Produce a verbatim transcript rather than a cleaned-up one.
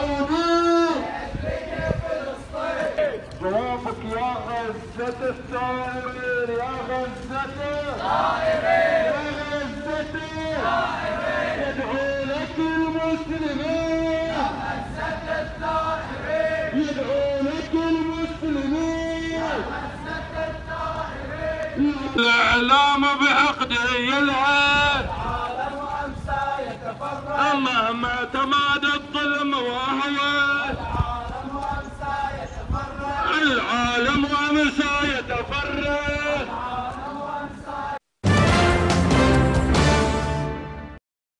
السعودي جوابك يا غزة الثائرين يا غزة الثائرين يا غزة الثائرين يدعو لك المسلمين يا غزة الثائرين يدعو لك المسلمين يا غزة الثائرين الإعلام بعقده يلهث العالم أمسى يتفرق مهما تمادى الظلم وهوى العالم أمسى يتفرق